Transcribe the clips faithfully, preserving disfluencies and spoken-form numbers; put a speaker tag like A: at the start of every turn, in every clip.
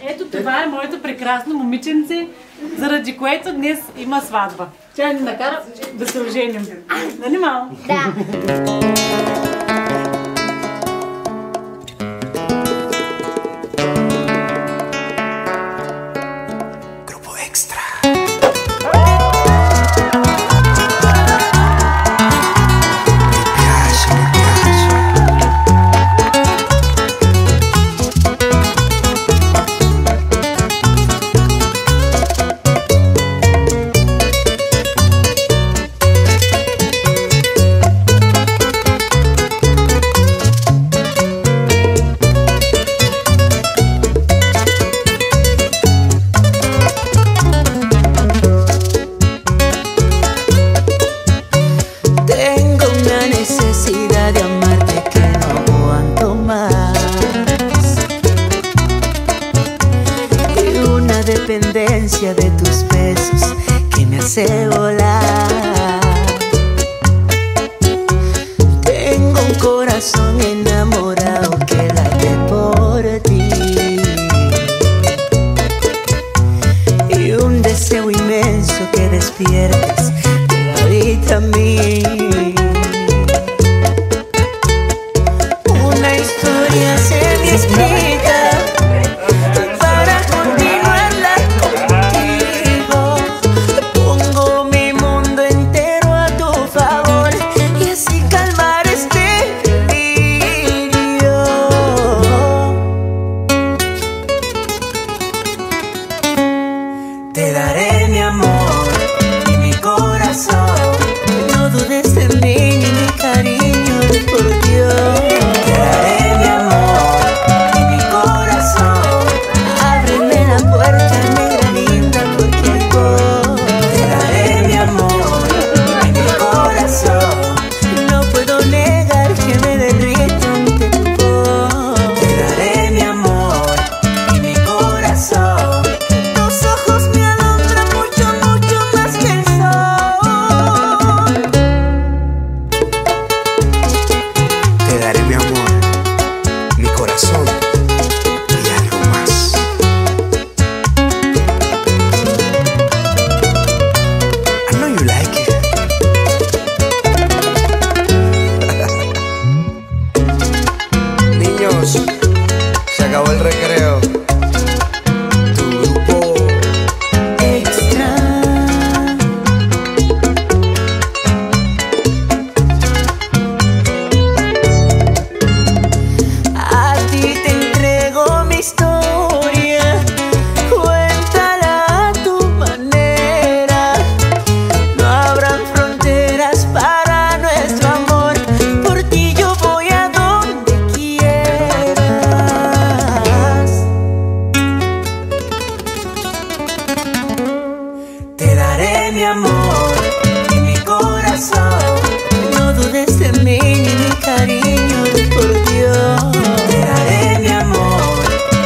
A: Ето това е моето прекрасно момиченце, заради което днес има сватба. Тя ни накара да се оженим. Нали, мамо?
B: Да.
C: Dependencia de tus besos que me hace volar. Tengo un corazón enamorado que late por ti y un deseo inmenso que despiertes que habita en mí. Una historia semi-escrita te daré mi amor y mi corazón. No dudes de mí ni mi cariño, por Dios. Te daré mi amor y mi corazón. Ábreme la puerta, negra linda, porque hay voy. Te daré mi amor y mi corazón. No puedo negar que me derrito ante tu voz. Te daré mi amor y mi corazón.
D: Te daré mi amor, mi corazón y algo más. I know you like it. Niños, se acabó el recreo. Tu grupo
C: extra. Historia, cuéntala a tu manera. No habrán fronteras para nuestro amor. Por ti yo voy a donde quieras. Te daré mi amor y mi corazón. No dudes de mí ni mi cariño, por Dios. Te daré mi amor.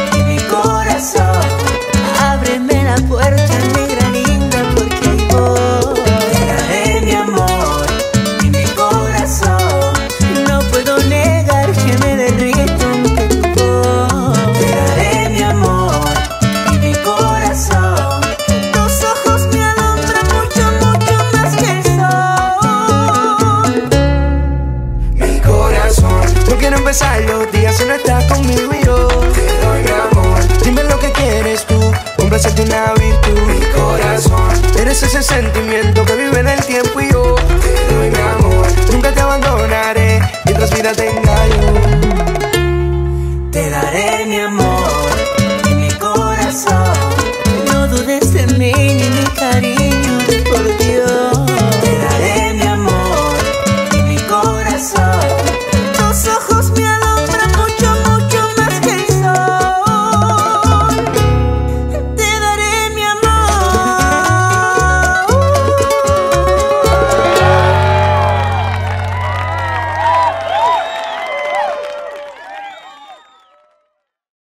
C: Ábreme la puerta, negra linda, porque hay voy. Te daré mi amor y mi corazón. No puedo negar que me derrito ante tu voz. Te daré mi amor y mi corazón. Tus ojos me alumbran mucho, mucho más que el sol.
D: Mi corazón, no quiero empezar los días si no estás conmigo y yo. Te doy mi amor, dime lo que quieres tú, complacerte una virtud. Mi corazón, eres ese sentimiento que vive en el tiempo y yo te doy mi amor, nunca te abandonaré mientras vida tenga yo.